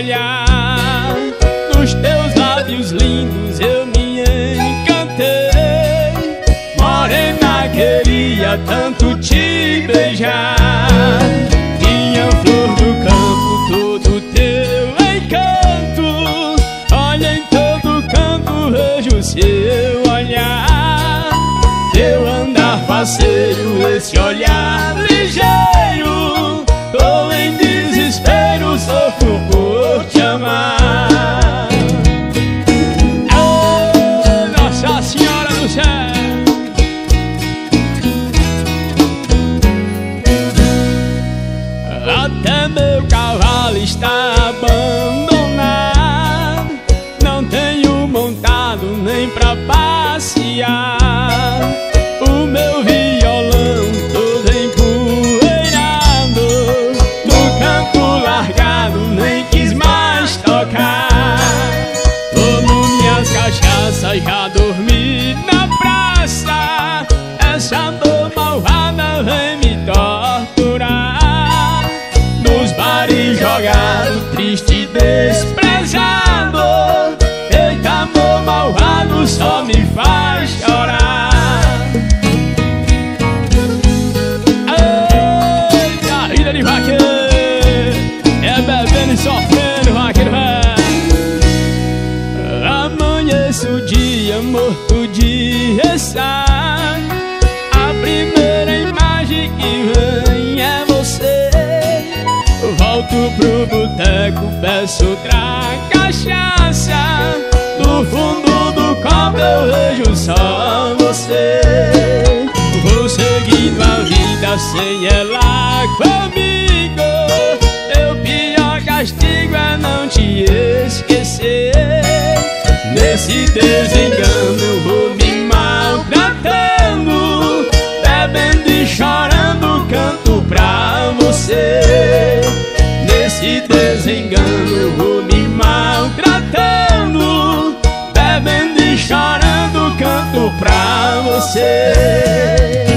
olhar. Nos teus lábios lindos eu me encantei. Morena, queria tanto te beijar. Minha flor do campo, todo teu encanto. Olha, em todo canto vejo seu olhar. Teu andar faceiro, esse olhar ligeiro. Tô em desespero, sofro por te amar. Oh, Nossa Senhora do Céu. Até meu cavalo está abandonado. Não tenho montado nem pra passear. O meu violão todo empoeirado, no canto largado nem quis mais tocar. Tomo minhas cachaças, já dormi na praça. Essa dor malvada vem me torturar. Nos bares jogado, triste e desprezado. Eita, amor malvado, só me faz chorar. Eita, vida de vaqueiro, é bebendo e sofrendo, vaqueiro velho. Amanheço o dia morto de ressaca. A primeira imagem que vem é você. Volto pro boteco, peço outra cachaça. Do fundo do copo eu vejo só você. Vou seguindo a vida sem ela comigo. Meu pior castigo é não te esquecer. Nesse desengano eu vou me maltratando. Bebendo e chorando, canto pra você. Nesse desengano eu vou me maltratando. Bebendo e chorando, canto pra você.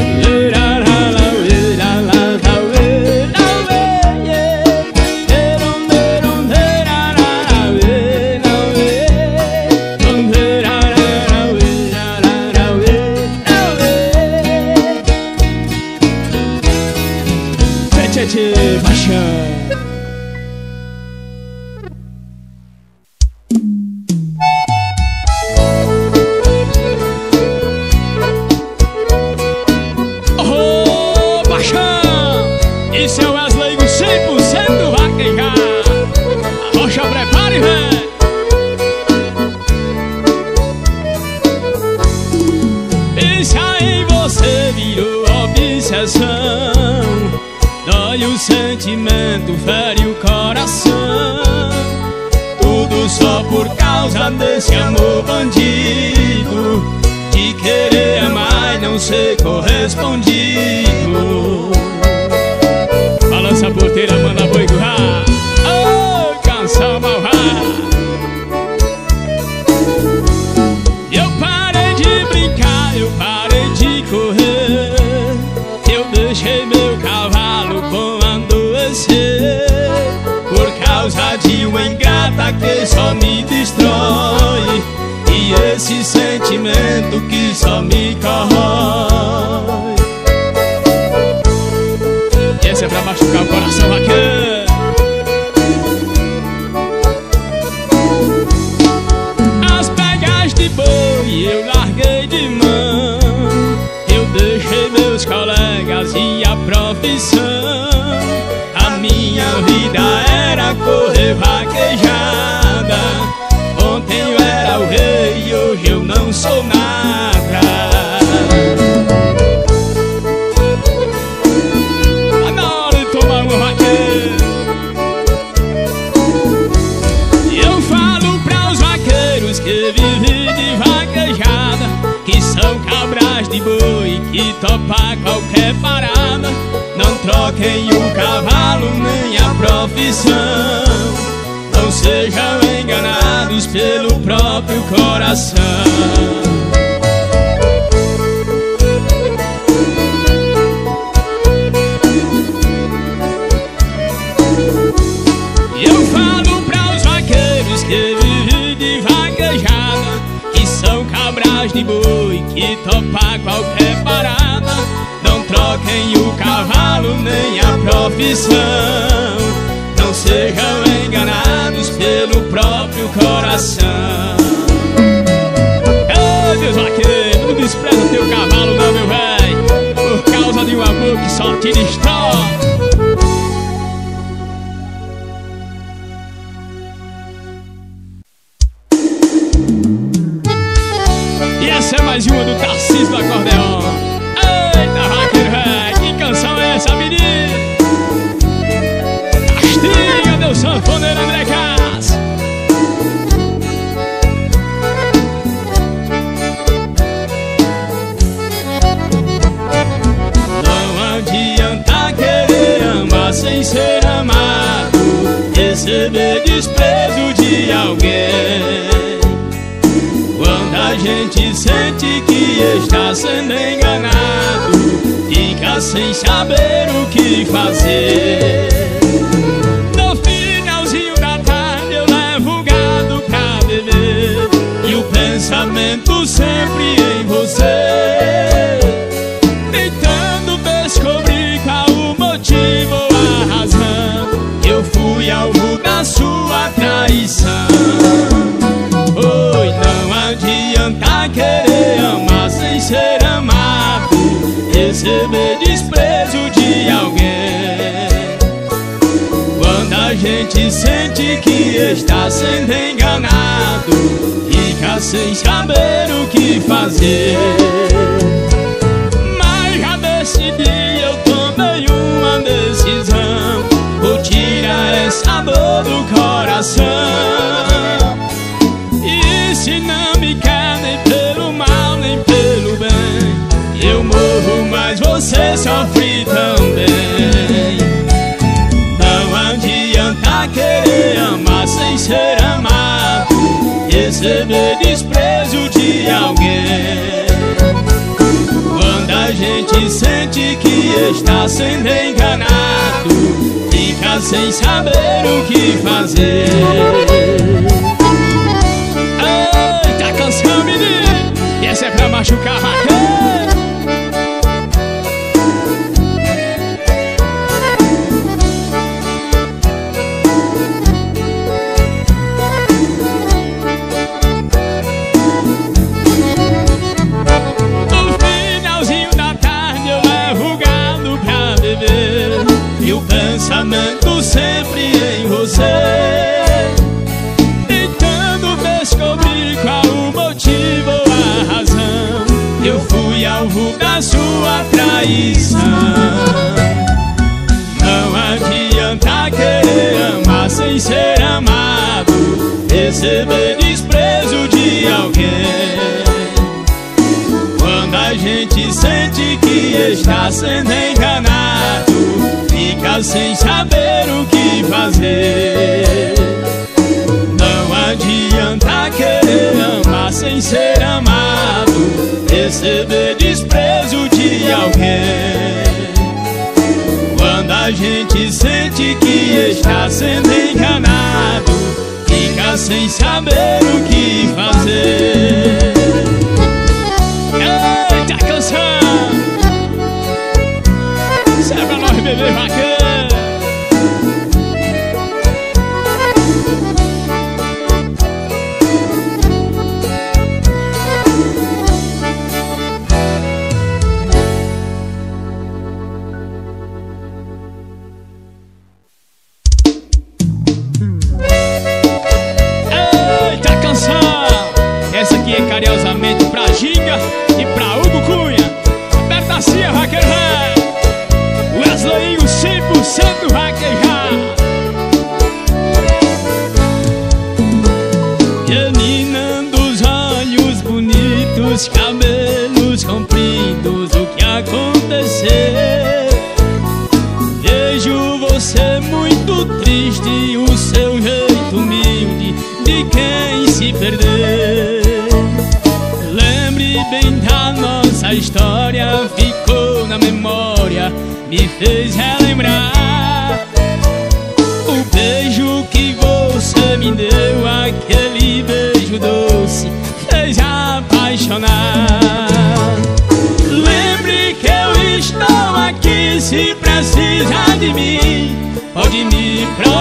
Dói o sentimento, fere o coração. Tudo só por causa desse amor bandido, de querer amar e não ser correspondido. Balança a porteira, manda boi currar. Oh, canção malvada. Eu parei de brincar, eu parei de correr. Eu deixei meu cavalo com adoecer. Por causa de uma ingrata que só me destrói, e esse sentimento que só me corrói. Esse é pra machucar o coração vaqueiro. As pegas de boi eu larguei de mão. Eu deixei meus colegas e a profissão. A minha vida era correr vaquejada. Ontem eu era o rei e hoje eu não sou nada. Tá na hora de tomar uma vaqueira. Eu falo pra os vaqueiros que vivem de vaquejada, que são cabras de boi que topa qualquer parada. Não troquem o cavalo nem a profissão. Não sejam enganados pelo próprio coração. Eu falo pra os de boi que topa qualquer parada. Não troquem o cavalo nem a profissão. Não sejam enganados pelo próprio coração. Ei, Deus vaqueiro, não despreza teu cavalo não, meu véi, por causa de um amor que só te destrói. E essa é mais uma do Tarcísio do Acordeon. Eita, vaqueiro véi, que canção é essa, menino? Castiga, meu sanfoneiro André Cássio. Não adianta querer amar sem ser amado, receber desprezo de alguém. Quando a gente sente que está sendo enganado, fica sem saber o que fazer. No finalzinho da tarde eu levo o gado pra beber, e o pensamento sempre em você, tentando descobrir qual o motivo ou a razão que eu fui alvo da sua traição. Oi, não adianta querer amar sem ser amado, receber desprezo de alguém. Quando a gente sente que está sendo enganado, fica sem saber o que fazer. Mas já decidi, eu tomei uma decisão, vou tirar essa dor do coração. E se não me quer nem pelo mal nem pelo bem, eu morro, mas você sofre também. Não adianta querer amar sem ser amado, receber desprezo de alguém. Quando a gente sente que está sendo enganado, fica sem saber o que fazer. Eita, canção, menino, e essa é pra machucar vaqueiro. No finalzinho da tarde eu levo o gado pra beber, e o pensamento sempre em você, tentando descobrir qual o motivo ou a razão que eu fui alvo da sua traição. Não adianta querer amar sem ser amado, receber desprezo de alguém. Quando a gente sente que está sendo enganado, fica sem saber o que fazer. Não adianta querer amar sem ser amado, receber desprezo de alguém. Quando a gente sente que está sendo enganado, fica sem saber o que fazer. Eita, canção, isso é pra nós beber vaqueiro. Essa aqui é carinhosamente pra Ginga e pra Hugo Cunha. Aperta assim, vaqueiro velho, Wesley, o 100% vaquejar. Menina dos olhos bonitos, cabelos compridos, o que aconteceu? Vejo você muito triste, o seu jeito humilde de quem se perdeu. Lembre bem da nossa história, ficou na memória, me fez relembrar o beijo que você me deu, aquele beijo doce fez apaixonar.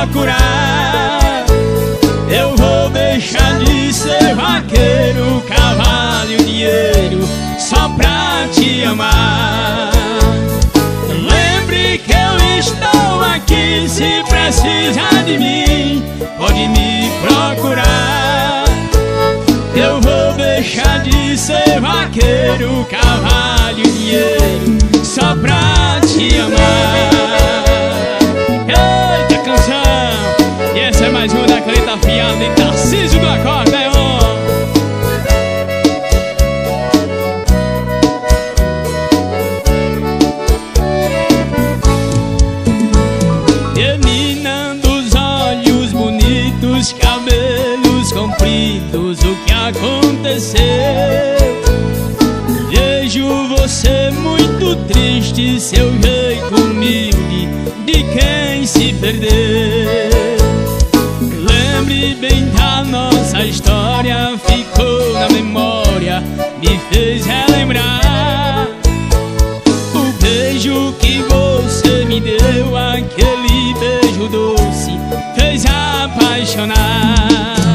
procurar. Eu vou deixar de ser vaqueiro, cavalo, dinheiro, só pra te amar. Lembre que eu estou aqui, se precisar de mim, pode me procurar. Eu vou deixar de ser vaqueiro, cavalo, dinheiro, só pra te amar. Eita canção! E essa é mais uma da caneta afiada em Tarcísio do Acordeon. Menina dos olhos bonitos, cabelos compridos, o que aconteceu? Vejo você muito triste, seu jeito humilde de quem se perdeu. Lembre bem da nossa história, ficou na memória, me fez relembrar o beijo que você me deu, aquele beijo doce fez apaixonar.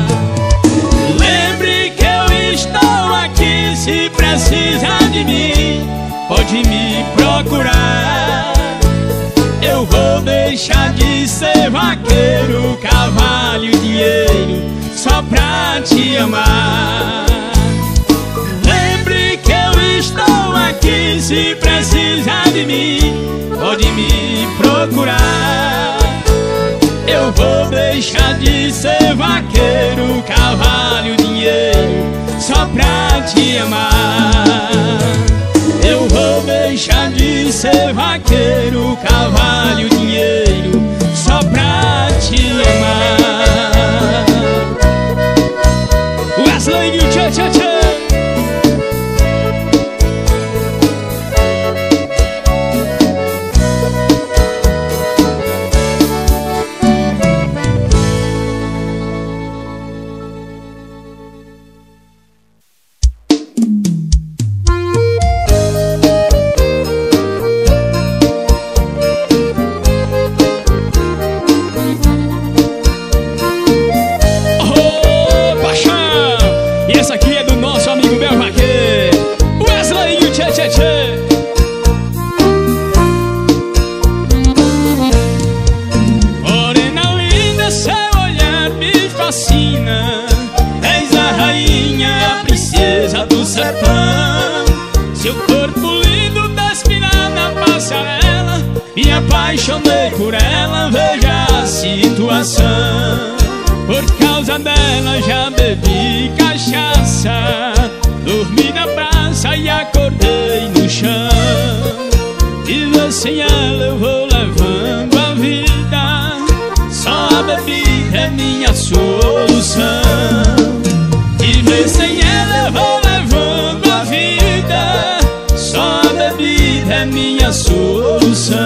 Lembre que eu estou aqui, se precisar de mim, pode me procurar. Eu vou deixar de ser vaqueiro, cavalo, dinheiro, só pra te amar. Lembre que eu estou aqui, se precisar de mim, pode me procurar. Eu vou deixar de ser vaqueiro, cavalo, dinheiro, só pra te amar. Eu vou deixar de ser vaqueiro, cavalo, dinheiro, só pra te amar. Wesley e o tchê tchê tchê. Seu corpo lindo desfilar na passarela, me apaixonei por ela, veja a situação. Por causa dela já bebi cachaça, dormi na praça e acordei no chão. Viver sem ela eu vou levando a vida, só a bebida é minha solução. Viver sem ela eu vou levando a vida, só a bebida é minha solução.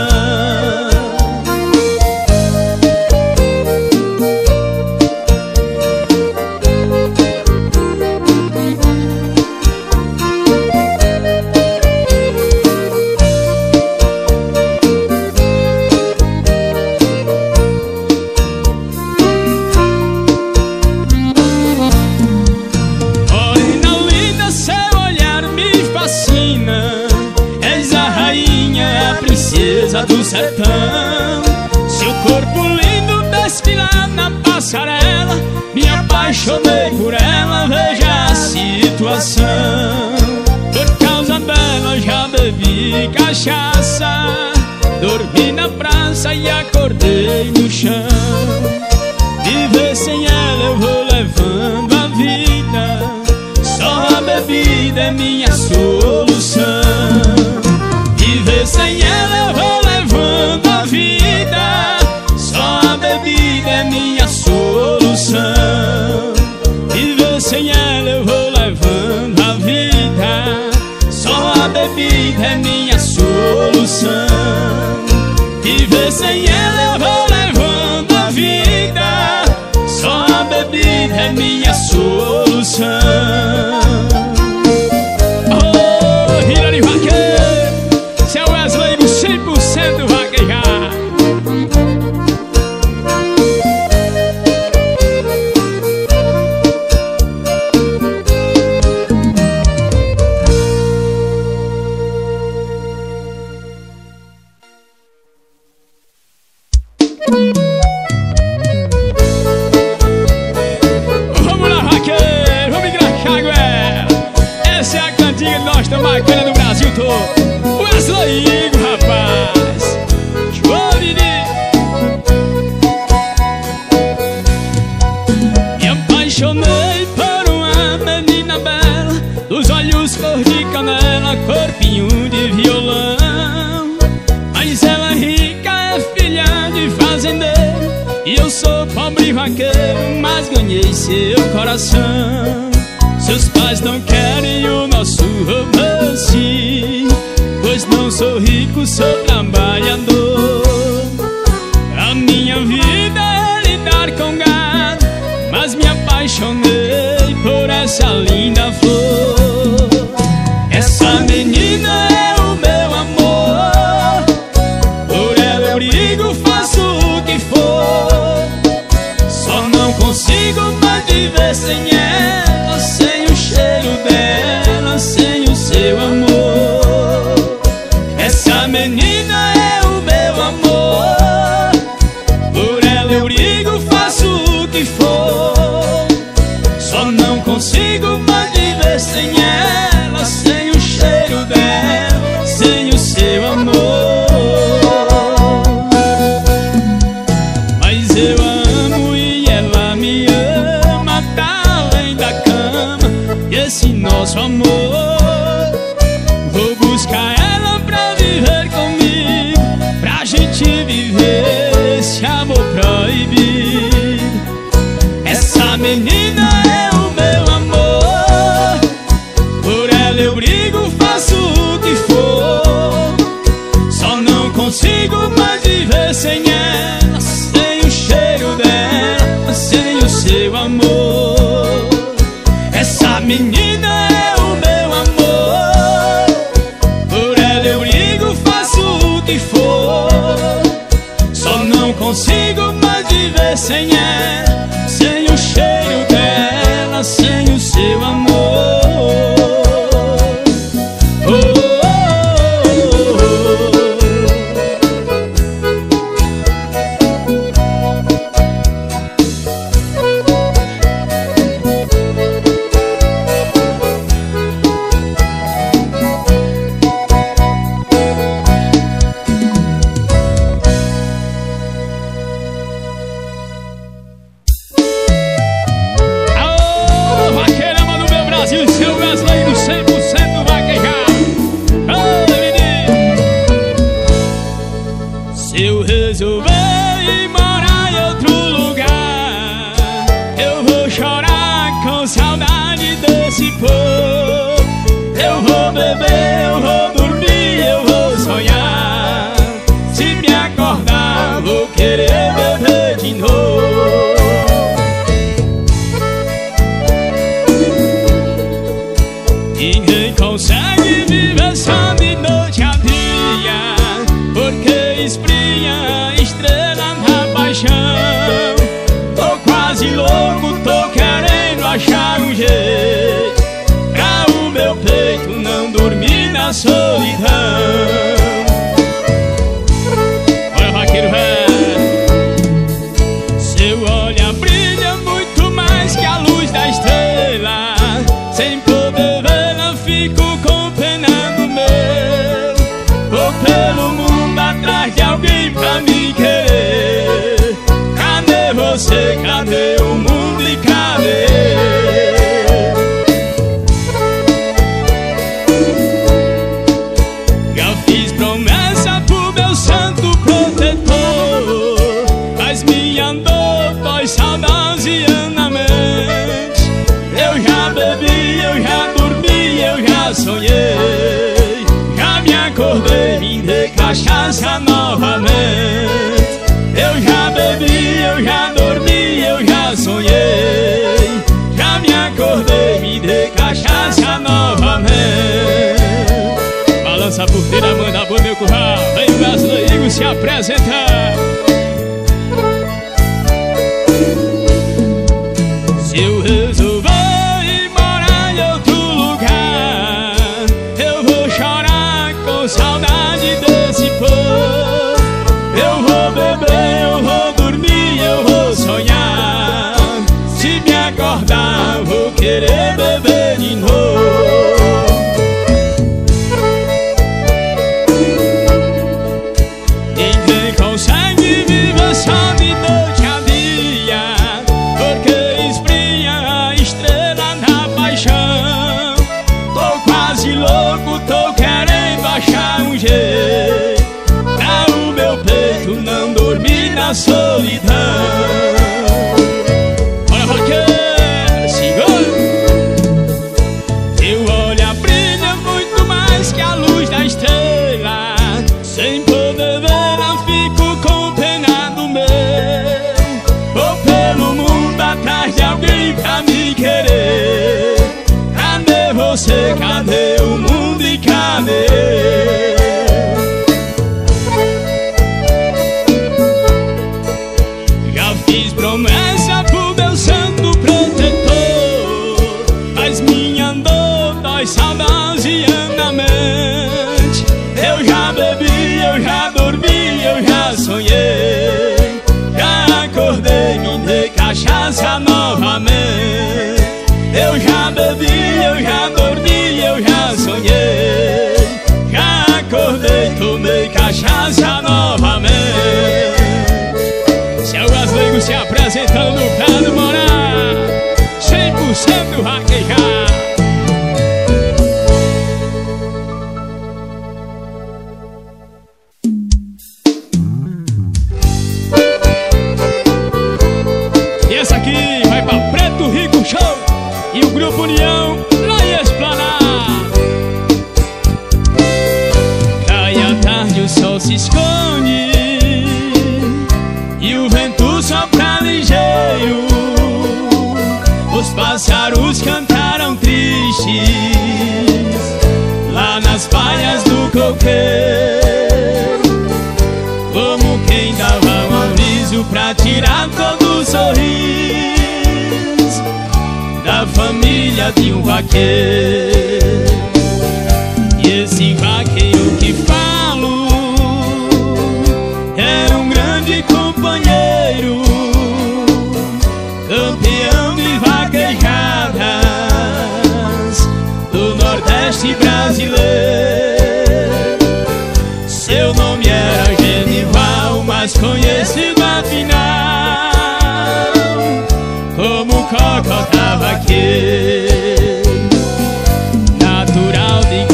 Do sertão, seu corpo lindo desfilar na passarela, me apaixonei por ela, veja a situação. Por causa dela já bebi cachaça, dormi na praça e acordei no chão. Viver sem ela eu vou levando a vida, só a bebida é minha solução. Viver sem ela eu vou levando a vida, só a bebida é minha solução. Viver sem ela eu vou levando a vida, só a bebida é minha solução. Viver sem ela eu vou levando a vida, só a bebida é minha solução. Oh, Hilary Vaqueiro, seu Wesley do 100% vaquejar. apaixonei por uma menina bela, dos olhos cor de canela, corpinho de violão. Mas ela é rica, é filha de fazendeiro, e eu sou pobre vaqueiro, mas ganhei seu coração. Seus pais não querem o nosso romance, pois não sou rico, sou trabalhador. A minha vida é lidar com gado, mas me apaixonei por essa linda flor. Essa menina é o meu amor, por ela eu brigo, faço o que for. Só não consigo mais viver sem ela, sem o cheiro dela, sem o seu amor. Essa menina é o meu amor, por ela eu brigo, faço o que for. Só não consigo mais viver sem ela, sem o cheiro dela, sem o seu amor. Mas eu amo e ela me ama, tá além da cama, esse nosso amor. Vou buscar ela pra viver comigo, pra gente viver esse amor proibido. Essa menina é o meu amor, por ela eu brigo, faço o que for. Só não consigo mais viver sem ela, sem o cheiro dela, sem o seu amor. Essa menina é o meu amor, por ela eu brigo, faço o que for. Só não consigo mais viver sem ela, sem o cheiro dela, sem o seu amor. Seu Wesley do 100% vaquejado. Oi, menino. Se eu resolver morar em outro lugar, eu vou chorar com saudade desse povo. Eu vou beber, eu vou dormir, eu vou sonhar. Se me acordar, vou querer beber de novo. Ninguém consegue viver só de noite a dia, porque esfria a estrela na paixão. Tô quase louco, tô querendo achar um jeito pra o meu peito não dormir na solidão. Olha, vaqueiro velho, seu olhar brilha muito mais que a luz da estrela. Sem poder vê-la, fico com pena do meu. Vou pelo mundo atrás de alguém pra me querer. Cadê você? Cadê o mundo e cadê? Já fiz promessa pro meu santo protetor, mas me andou poisaudazianamente. Eu já bebi, eu já dormi, eu já sonhei, já me acordei, me dei cachaça novamente. Eu já bebi, eu já dormi, eu já sonhei, já me acordei, me dei cachaça novamente. Balança a porteira, manda pro meu curral, vem o Wesley Igor se apresentar. Se eu resolver saudade desse povo, eu vou beber, eu vou dormir, eu vou sonhar. Se me acordar, vou querer beber de novo. Ninguém consegue viver só de noite a dia, porque esfria atrás de alguém pra me querer. Cadê você? Cadê o mundo e cadê? Já fiz promessa pro meu santo protetor, mas minha dor dói saudosamente. Eu já bebi, eu já dormi, eu já sonhei, já acordei, me dei cachaça novamente. Eu já bebi, eu já dormi, eu já sonhei, já acordei, tomei cachaça novamente. Céu Gasleigo se apresentando no Prado Morar, 100% vaquejar. E essa aqui vai pra Preto Rico Show e o Grupo União lá em Esplanada. Cai a tarde, o sol se esconde e o vento sopra ligeiro. Os pássaros cantaram tristes lá nas palhas do coqueiro, como quem dava um aviso pra tirar todo o sorriso da família de um vaqueiro. E esse vaqueiro que falo era um grande companheiro, campeão de vaquejadas do Nordeste brasileiro. Seu nome era Genival, mas conhecido afinal como Cocota Vaqueiro. Natural de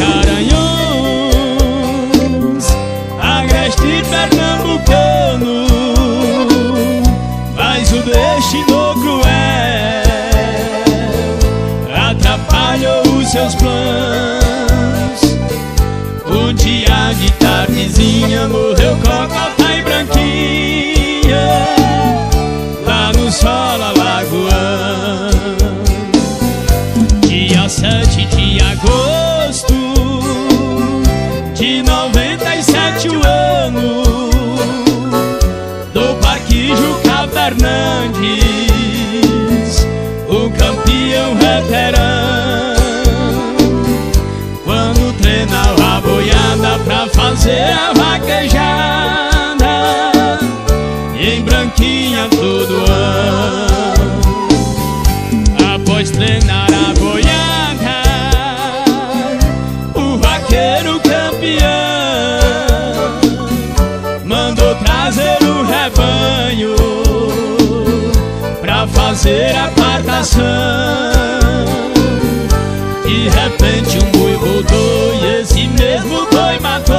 Garanhuns, agreste pernambucano, mas o destino cruel atrapalhou os seus planos. Um dia de tardezinha morreu Cocota e Branquinha lá no sol alagoano. Dia 7 de agosto de 97 o ano, do Parque Juca Fernandes, o campeão veterano, quando treinava a boiada pra fazer a vaquejada em Branquinha todo ano. Após treinar a boiada, o vaqueiro campeão mandou trazer o rebanho pra fazer a partação. De repente um boi voltou e esse mesmo boi matou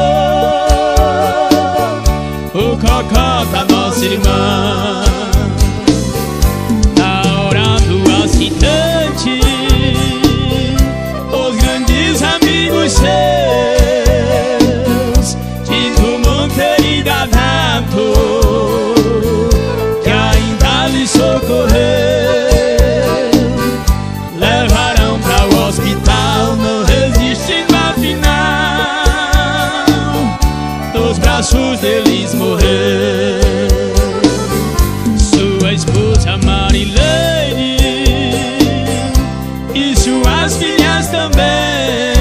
o Cocota, nosso irmão. Na hora do acidente, os grandes amigos seus, Tito Monteiro e Dadato, que ainda lhe socorreu, levaram para o hospital, não resistindo afinal, nos braços deles morreu. Sua esposa Marilene e suas filhas também,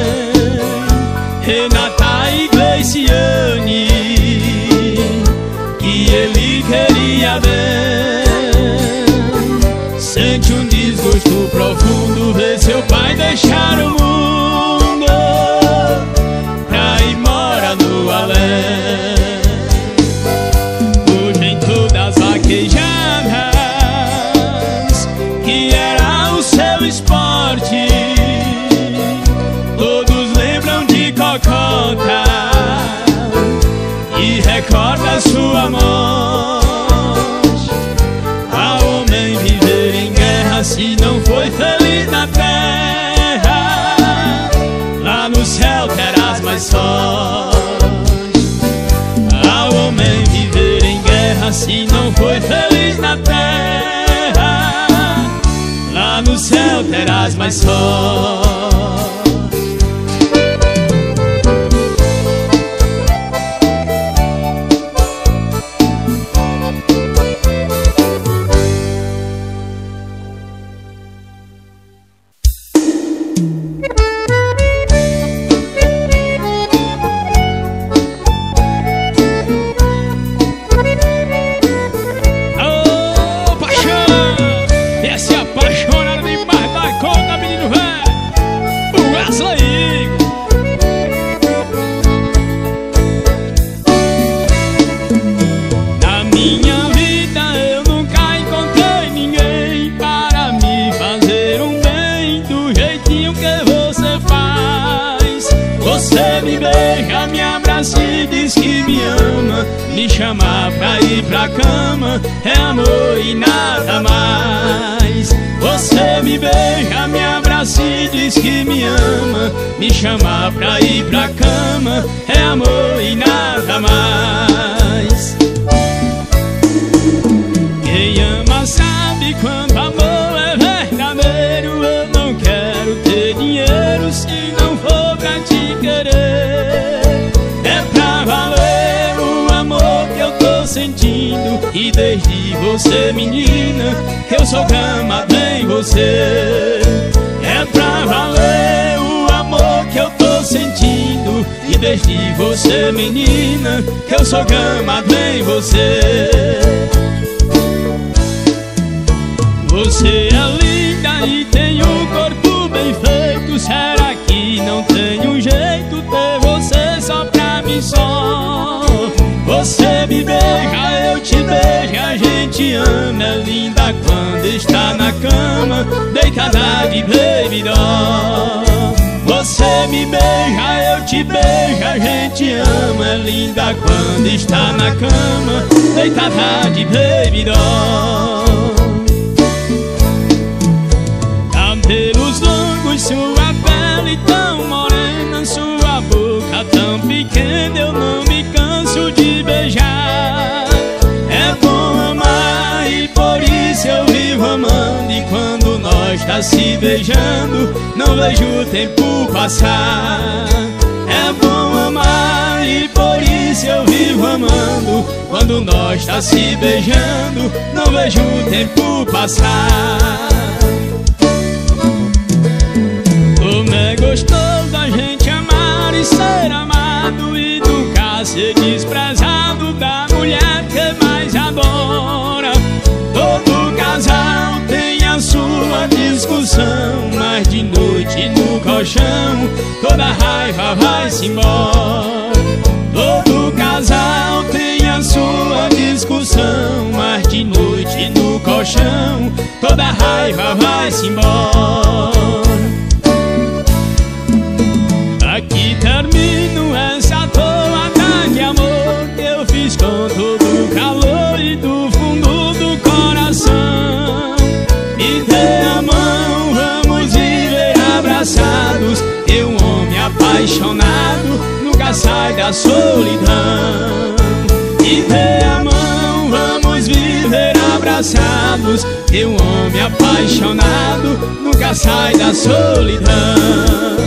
Renata e Gleiciane, que ele queria bem. Sente um desgosto profundo ver seu pai deixar o mundo pra ir morar no além. Hoje em todas as vaquejadas, que era o seu esporte, todos lembram de Cocota e recorda sua morte. Ao homem viver em guerra, se não foi feliz na terra, lá no céu terás mais sorte. Ao homem viver em guerra, se não foi feliz na terra, não terás mais sorte. Me chama pra ir pra cama, é amor e nada mais. Você me beija, me abraça e diz que me ama. Me chama pra ir pra cama, é amor e nada mais. Quem ama sabe quando amor é verdadeiro. Eu não quero ter dinheiro se não for pra te querer. É pra valer o amor que eu tô sentindo. E desde você, menina, que eu sou gamado em você. É pra valer o amor que eu tô sentindo. E desde você, menina, que eu sou gamado em você. Você é linda e tem um corpo bem feito. Será que não tem um jeito ter você só pra mim só? Você me beija, eu te beijo, a gente ama. É linda quando está na cama, deitada de baby doll. Você me beija, eu te beijo, a gente ama. É linda quando está na cama, deitada de baby doll. Cabelos longos, sua pele tão morena, sua boca tão pequena, eu não me canso de beijar. É bom amar e por isso eu vivo amando. E quando nós tá se beijando, não vejo o tempo passar. É bom amar e por isso eu vivo amando. Quando nós tá se beijando, não vejo o tempo passar. Como é gostoso a gente amar e ser amado, e nunca ser desprezado da mulher que mais adora. Todo casal tem a sua discussão, mas de noite no colchão toda raiva vai-se embora. Todo casal tem a sua discussão, mas de noite no colchão toda raiva vai-se embora. Aqui termino essa toada de amor que eu fiz com todo o calor e do fundo do coração. Me dê a mão, vamos viver abraçados. Que um homem apaixonado nunca sai da solidão. Me dê a mão, vamos viver abraçados. Que um homem apaixonado nunca sai da solidão.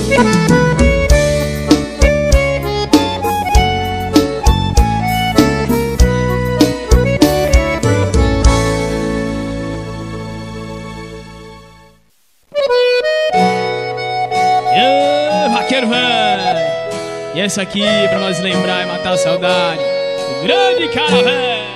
Vaqueiro velho, e essa aqui pra nós lembrar e matar a saudade, o grande cara velho.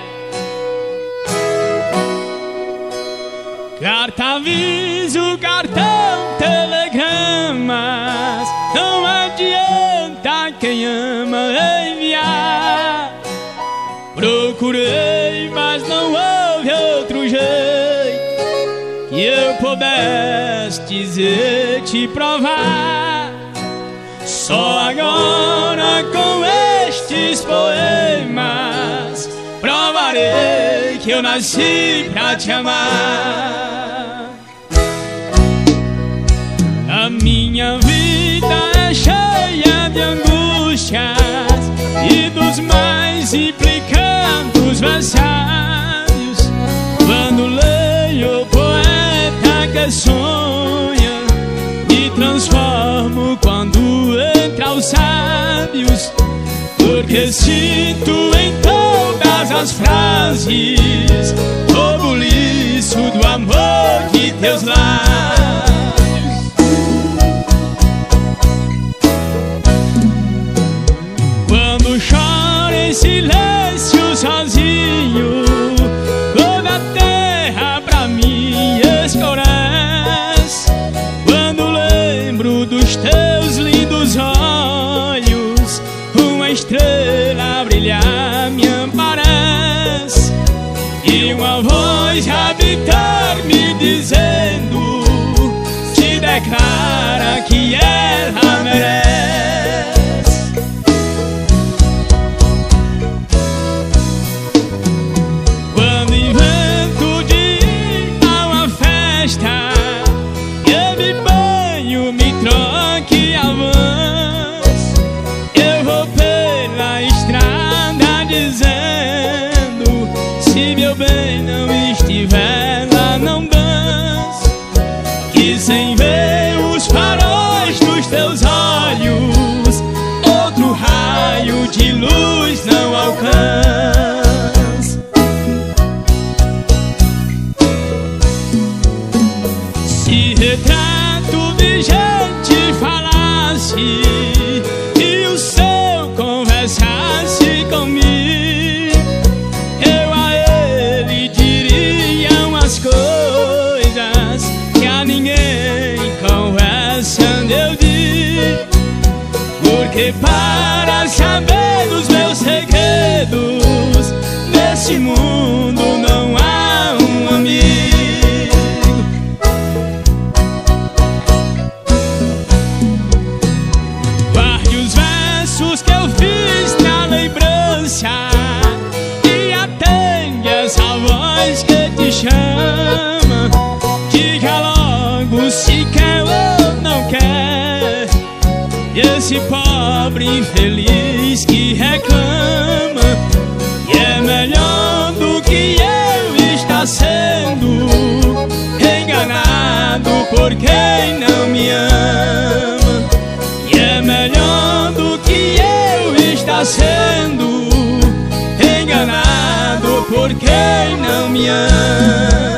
Carta, aviso, cartão, telegramas, não adianta quem ama enviar. Procurei, mas não houve outro jeito que eu pudesse dizer, te provar. Só agora com estes poemas provarei que eu nasci pra te amar. A minha vida é cheia de angústias e dos mais implicados versários. Quando leio o poeta que sonha, me transformo quando entra os sábios, porque sinto em todas as frases o buliço do amor de teus lábios. Quando choro em silêncio sozinho, toda a terra pra mim escurece. Quando lembro dos teus lindos olhos, uma estrela a brilhar me aparece, e uma voz a habitar me dizendo, te declara que ela merece. Quando invento de ir a uma festa, eu me banho, me troco e avanço, eu vou pela estrada dizendo, se meu bem não estiver lá não danço, que sem ver os faróis dos teus olhos, outro raio de luz não alcança. Se retrato de gente falasse e o céu conversasse comigo, eu a ele diria umas coisas que a ninguém conversando eu digo, porque para saber dos meus segredos nesse mundo não há um amigo. Guarde os versos que eu fiz na lembrança e atende essa voz que te chama. Diga logo se quer ou não quer, e esse pobre infeliz que reclama, e é melhor do que eu estar sendo enganado por quem não me ama, e é melhor do que eu estar sendo enganado por quem não me ama.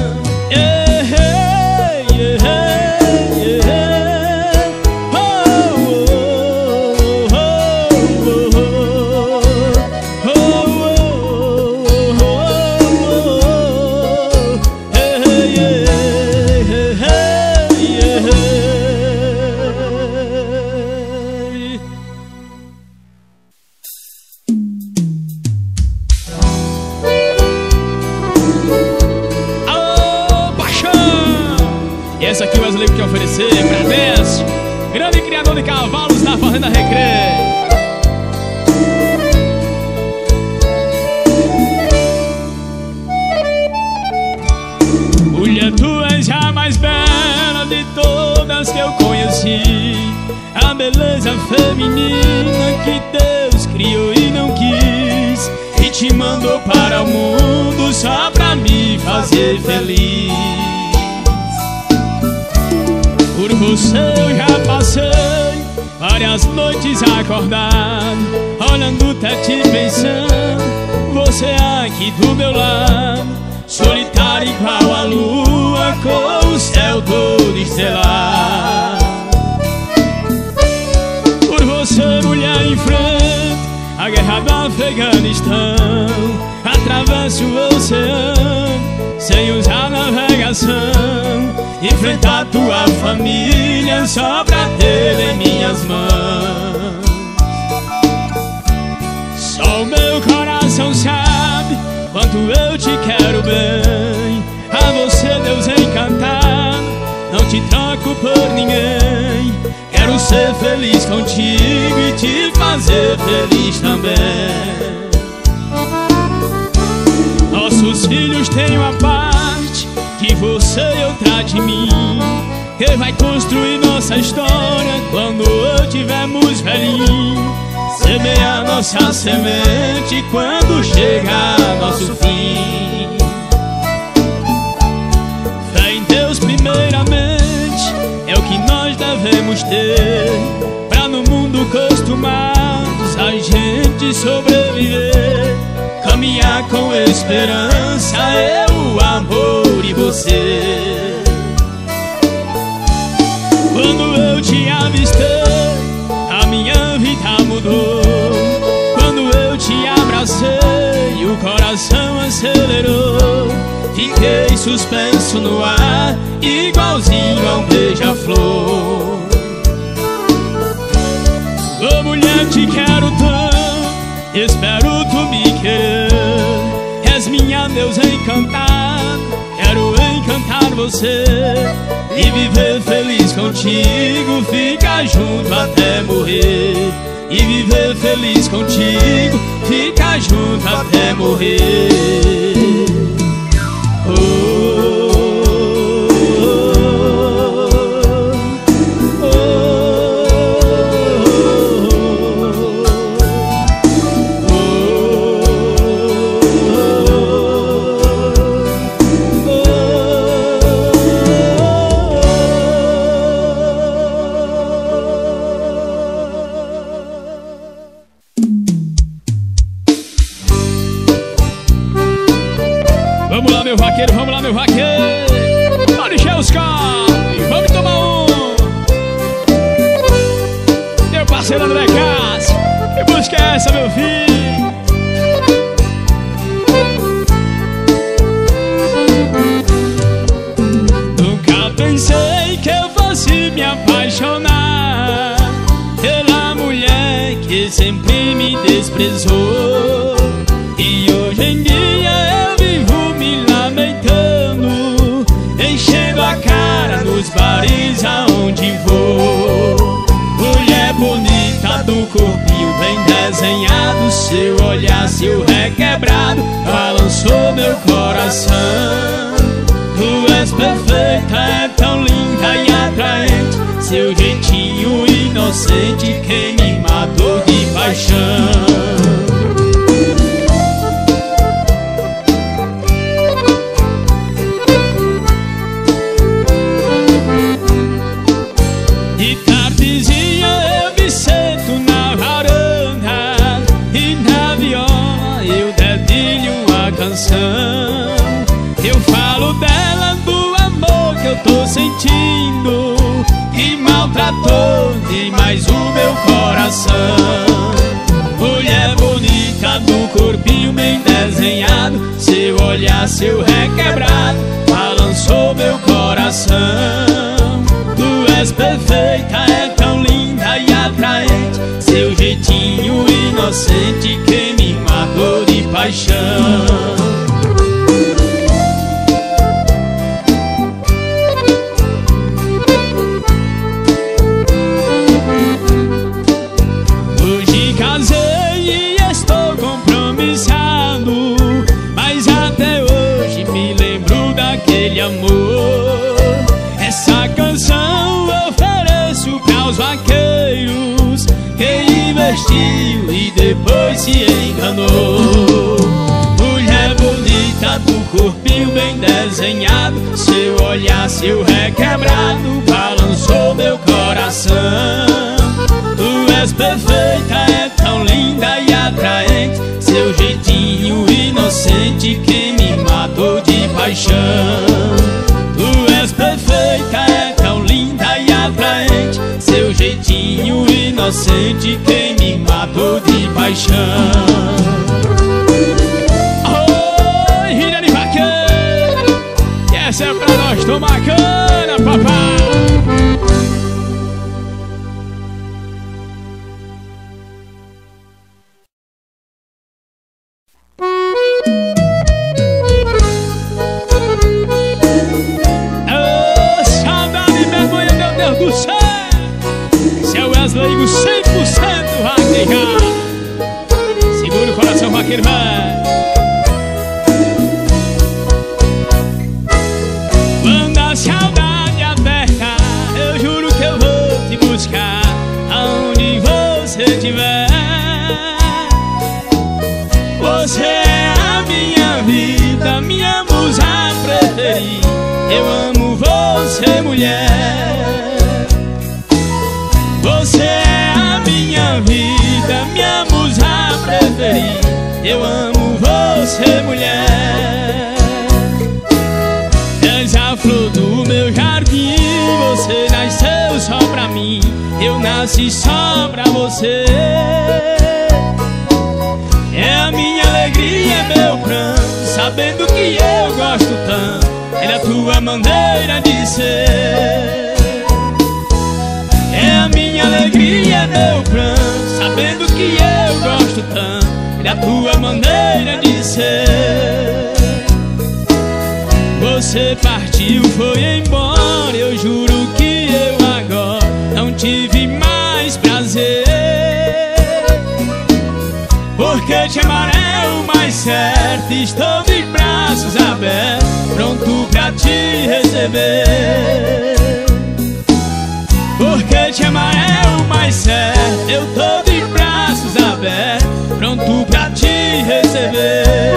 Essa aqui o Wesley quer oferecer pra Décio, grande criador de cavalos da Fazenda Recreio. Mulher, tu és a mais bela de todas que eu conheci, a beleza feminina que Deus criou e não quis, e te mandou para o mundo só pra me fazer feliz. Por você eu já passei várias noites acordado, olhando o teto e pensando, você aqui do meu lado, solitário igual a lua, com o céu todo estrelado. Por você, mulher, enfrento a guerra do Afeganistão, atravesso o oceano sem usar navegação, enfrentar tua família só pra ter em minhas mãos. Só o meu coração sabe quanto eu te quero bem, a você, Deus encantado, não te troco por ninguém. Quero ser feliz contigo e te fazer feliz também. Nossos filhos têm uma parte que você e outra de mim, que vai construir nossa história quando tivermos velhinho. Semear nossa semente quando chegar nosso fim. Fé em Deus primeiro que nós devemos ter, pra no mundo acostumados a gente sobreviver. Caminhar com esperança, eu, o amor e você. Quando eu te avistei, a minha vida mudou. Quando eu te abracei, o coração acelerou. Fiquei suspenso no ar, igualzinho a um beija-flor. Ô mulher, te quero tanto, espero tu me querer. És minha deusa encantada, quero encantar você e viver feliz contigo, ficar junto até morrer. E viver feliz contigo, ficar junto até morrer. Oh. Vamos lá, meu vaqueiro, pode encher os copos, vamos tomar um. Meu parceiro André Cássio, que busca é essa, meu filho? Nunca pensei que eu fosse me apaixonar pela mulher que sempre me desprezou. E hoje em dia eu vivo me lamentando, enchendo a cara nos bares aonde vou. Mulher bonita do corpinho bem desenhado, seu olhar, seu requebrado balançou meu coração. Tu és perfeita, é tão linda e atraente, seu jeitinho inocente que me matou de paixão. Eu falo dela, do amor que eu tô sentindo, que maltratou demais o meu coração. Mulher bonita do corpinho bem desenhado, seu olhar, seu requebrado balançou meu coração. Tu és perfeita, é tão linda e atraente, seu jeitinho inocente que me matou de paixão. Amor, essa canção eu ofereço para os vaqueiros que investiu e depois se enganou. Mulher bonita do corpinho bem desenhado, seu olhar, seu requebrado balançou meu coração. Tu és perfeita, é tão linda e atraente, seu jeitinho inocente que me matou de paixão. Tu és perfeita, é tão linda e atraente, seu jeitinho inocente que me matou de paixão. Oi, Rilha de Vaqueiro, que essa é pra nós tomar cana, papai. Leigo 100% vaqueiro. Segura o coração, vaqueiro, vai. Quando a saudade aperta, eu juro que eu vou te buscar aonde você estiver. Você é a minha vida, minha musa preferida. Eu amo você, mulher. Você é a minha vida, minha musa preferida. Eu amo você, mulher. És a flor do meu jardim, você nasceu só pra mim. Eu nasci só pra você. É a minha alegria, é meu pranto, sabendo que eu gosto tanto. É da tua maneira de ser. É a minha alegria, é meu pranto, sabendo que eu gosto tanto. É da tua maneira de ser. Você partiu, foi embora. Eu juro que eu agora não tive mais prazer. Porque te amar é o mais certo. Estou de braços abertos, pronto pra te receber. Porque te amar é o mais certo. Eu tô de braços abertos, pronto pra te receber.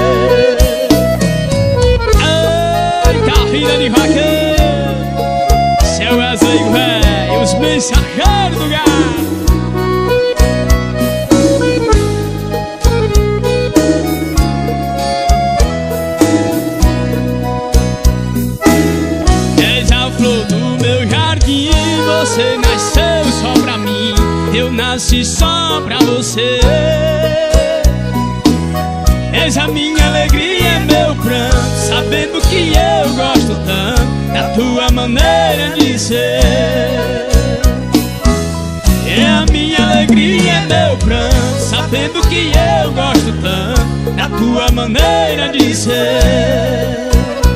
Eita, vida de vaqueiro, seu Wesley velho, os mensageiros do gado. Você nasceu só pra mim, eu nasci só pra você. És a minha alegria, é meu pranto, sabendo que eu gosto tanto da tua maneira de ser. É a minha alegria, é meu pranto, sabendo que eu gosto tanto da tua maneira de ser.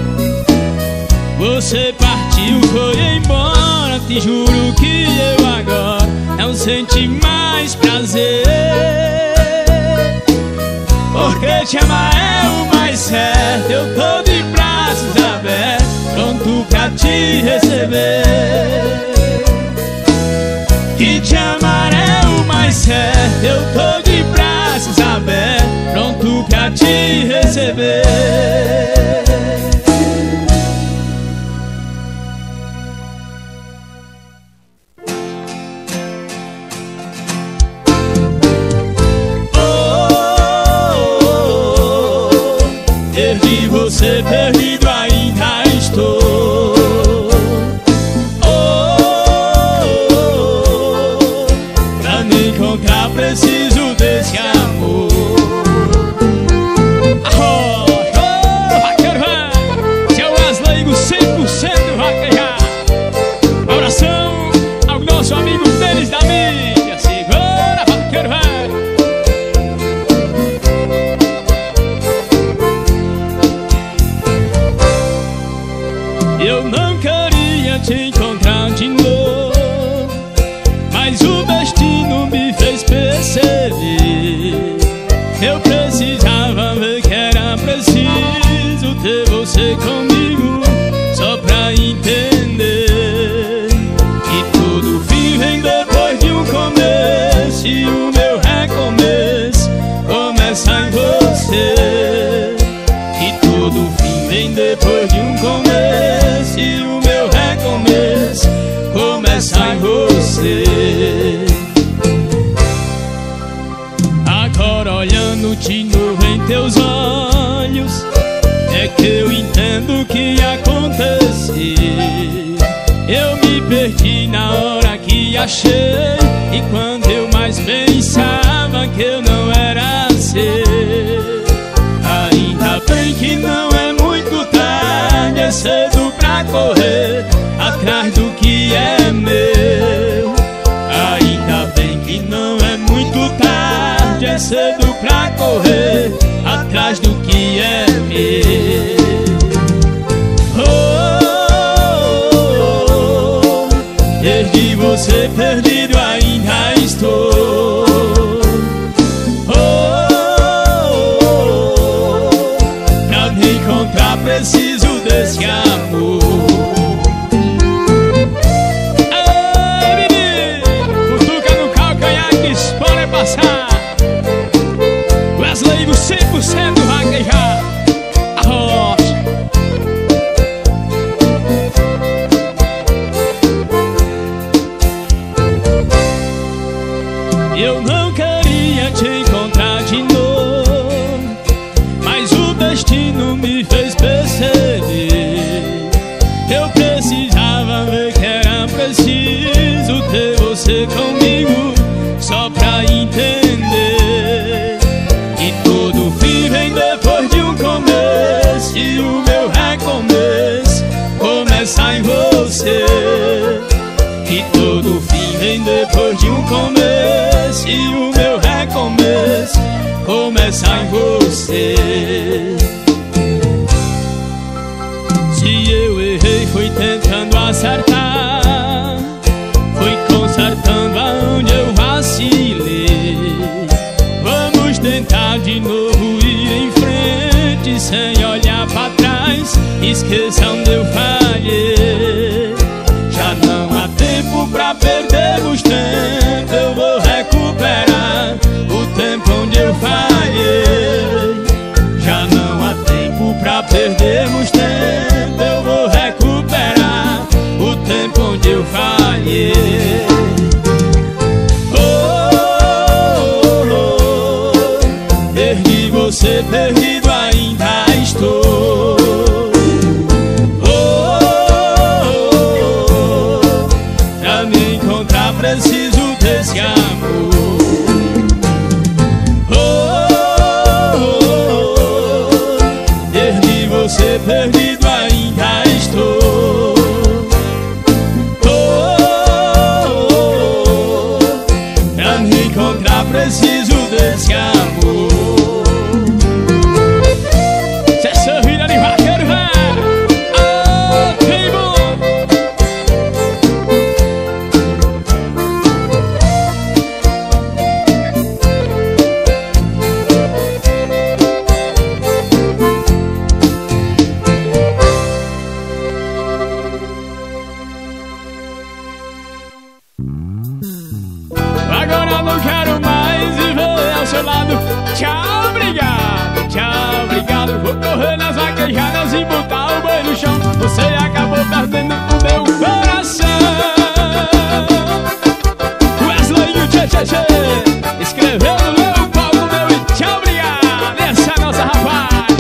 Você partiu, foi embora, te juro que eu agora não senti mais prazer. Porque te amar é o mais certo. Eu tô de braços abertos, pronto pra te receber. Que te amar é o mais certo. Eu tô de braços abertos, pronto pra te receber. Você perdido ainda estou. Pra me encontrar preciso desse amor. Vaqueiro velho, seu Wesley do 100% vaquejado. Um abração ao nosso amigo Denis da mídia. Segura, vaqueiro velho. Eu não queria te encontrar de novo, mas o destino me fez perceber. Eu precisava ver que era preciso ter você comigo, só pra entender que todo fim vem depois de um começo, e o meu recomeço começa em você. Que todo fim vem depois de um começo, e o meu recomeço começa em você. Agora olhando de novo em teus olhos, é que eu entendo o que aconteceu. Eu me perdi na hora que achei, e quando eu mais pensava que eu não era seu. Ainda bem que não é muito tarde, é cedo pra correr atrás do que é meu. Ainda bem que não é muito tarde, é cedo pra correr atrás do que é meu. Desde você perdido ainda estou. Pra me encontrar preciso desse amor. começar em você. Que todo fim vem depois de um começo, e o meu recomeço começar em você. Se eu errei foi tentando acertar, foi consertando aonde eu vacilei. Vamos tentar de novo ir em frente, sem olhar pra trás, esqueça onde eu falhei. Já não há tempo pra perdermos tempo, eu vou recuperar o tempo onde eu falhei. Já não há tempo pra perdermos tempo, eu vou recuperar o tempo onde eu falhei. Perdi você, perdido ainda estou. Pra me encontrar preciso desse amor. Perdi você, perdido ainda estou. Pra me encontrar preciso desse amor. Cê sorrira de vaqueiro, velho. Ah, bem bom. Agora não quero mais viver ao seu lado. Tchau, obrigado, tchau, obrigado. Vou correr nas vaquejadas e botar o boi no chão. Você acabou perdendo o meu coração. Wesley e o Tchê Tchê Tchê escreveu no meu palco meu e tchau, obrigado. Essa é a nossa rapaz.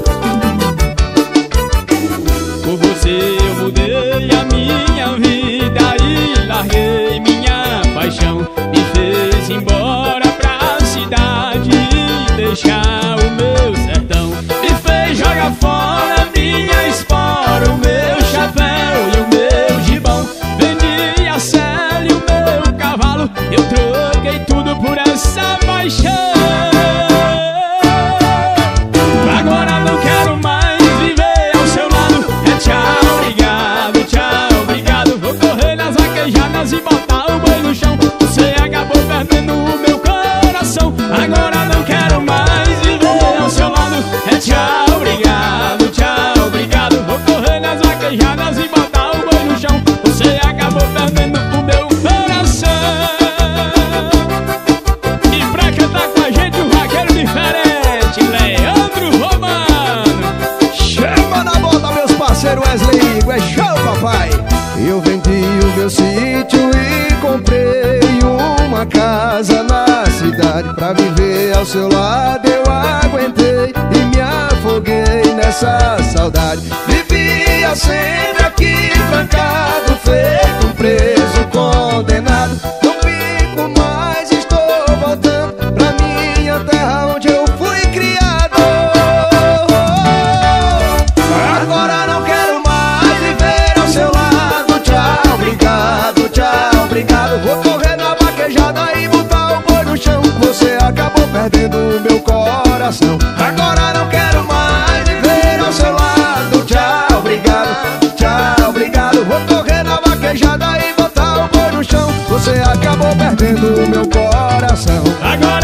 Por você eu mudei a minha vida e larguei minha paixão. Me fez embora pra cidade e deixar o meu sertão. Me fez jogar fora minha espora, o meu chapéu e o meu gibão. Vendi a Célia e o meu cavalo, eu troquei tudo por essa paixão. Agora não quero mais viver ao seu lado. É tchau, obrigado, tchau, obrigado. Vou correr nas vaquejadas e botar o boi no chão. Você acabou perdendo o meu coração. Agora não quero mais viver ao seu lado. É tchau, obrigado, tchau, obrigado. Vou correr nas vaquejadas e botar o boi no chão. Você acabou perdendo o meu coração. E pra cantar com a gente um vaqueiro diferente, Leandro Romano. Chama na bota, meus parceiros Wesley, é show, papai. Eu vendi o meu sítio e comprei uma casa na cidade. Pra viver ao seu lado eu aguentei e me afoguei nessa saudade. Vivia sempre aqui trancado, feito um preso condenado. Não fico mais, estou voltando pra minha terra onde eu fui criado. Agora não quero mais viver ao seu lado. Tchau, obrigado, tchau, obrigado. Vou correr na vaquejada e botar o boi no chão. Você acabou perdendo o meu coração. Agora não quero mais viver ao seu lado. Tchau, obrigado, tchau, obrigado. Vou correr na vaquejada e botar o boi no chão. Você acabou perdendo o meu coração. Agora